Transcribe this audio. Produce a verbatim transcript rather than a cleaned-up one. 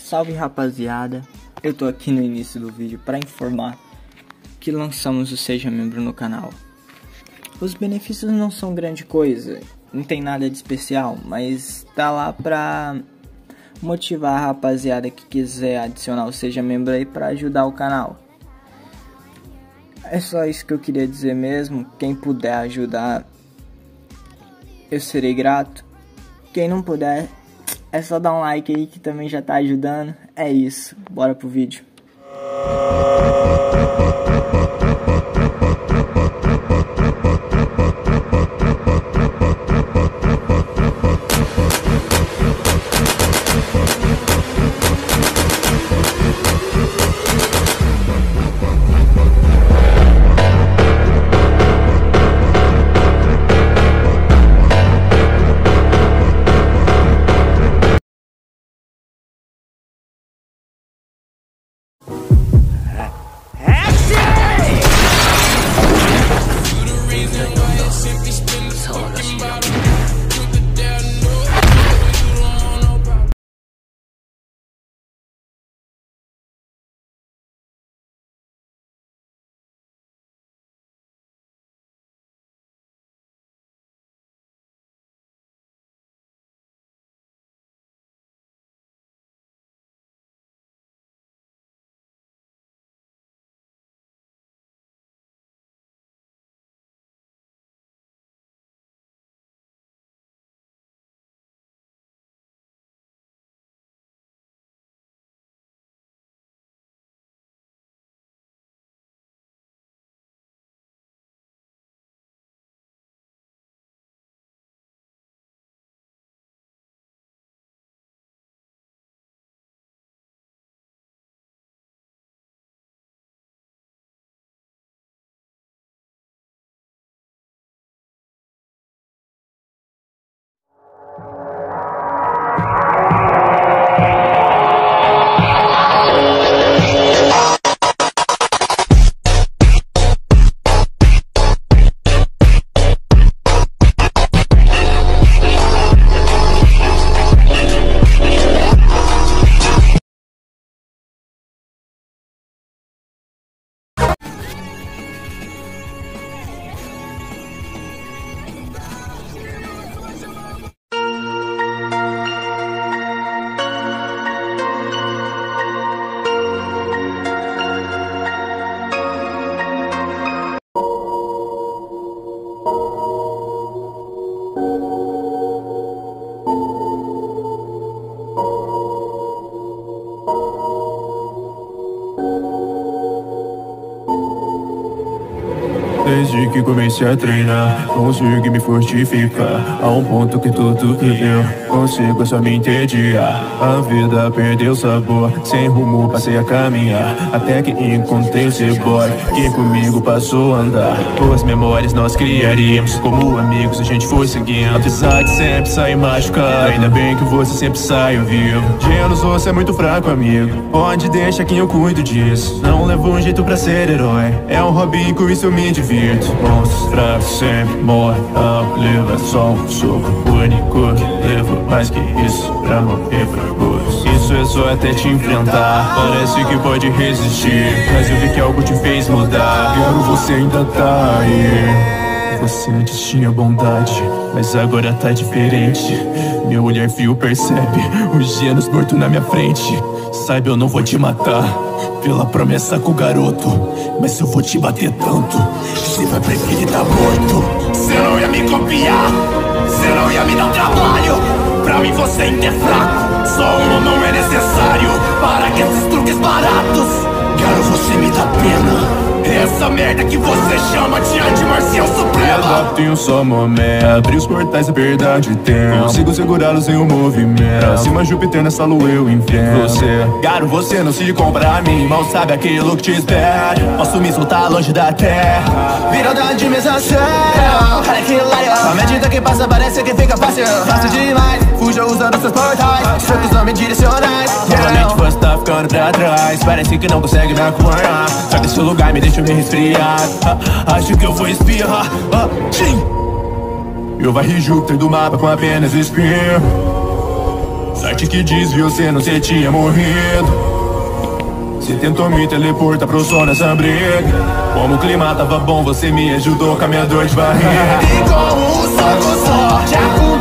Salve rapaziada, eu tô aqui no início do vídeo para informar que lançamos o Seja Membro no canal. Os benefícios não são grande coisa, não tem nada de especial, mas tá lá pra motivar a rapaziada que quiser adicionar o Seja Membro aí pra ajudar o canal. É só isso que eu queria dizer mesmo. Quem puder ajudar, eu serei grato. Quem não puder, é só dar um like aí que também já tá ajudando. É isso, bora pro vídeo. Desde que comecei a treinar, consigo me fortificar a um ponto que tudo que deu, consigo só me entediar. A vida perdeu sabor, sem rumo passei a caminhar, até que encontrei o C-Boy, que comigo passou a andar. Boas memórias nós criaríamos, como amigos a gente foi seguindo, apesar de sempre sair machucado, ainda bem que você sempre saiu vivo. Genos, você é muito fraco, amigo, pode deixar que eu cuido disso. Não levo um jeito pra ser herói, é um hobby, com isso eu me divirto. Monstros fracos sempre morrem ao levar só um soco único que leva mais que isso pra morrer fracos. Isso é só até te enfrentar, parece que pode resistir, mas eu vi que algo te fez mudar. Quero você ainda tá aí. Você antes tinha bondade, mas agora tá diferente. Meu olhar fio percebe os genos mortos na minha frente. Saiba, eu não vou te matar pela promessa com o garoto, mas eu vou te bater tanto que você vai preferir tá morto. Você não ia me copiar, você não ia me dar trabalho. Pra mim você ainda é fraco, só um não é necessário para que esses truques baratos. Quero você me dar pena, essa merda que você chama de anti-marcial suprema. Tem um só momento, abrir os portais da verdade tem, consigo segurá-los em um movimento. Acima Júpiter, nessa lua eu enfrento você. Garo, você não se compra a mim, mal sabe aquilo que te espera. Posso me soltar longe da terra, virada de mesa séria. Cara que laia, a medida que passa parece que fica fácil. Fácil demais, fuja usando seus portais, socos não me direcionais. Novamente você tá ficando pra trás, parece que não consegue me acompanhar. Só que esse lugar me deixa me resfriar. ah, Acho que eu vou espirrar. ah, Eu varri Júpiter do mapa com apenas espinho. Sorte que desviou, cê não cê tinha morrido. Cê tentou me teleportar pro sol nessa briga. Como o clima tava bom, você me ajudou com a minha dor de barriga. E com um soco só, já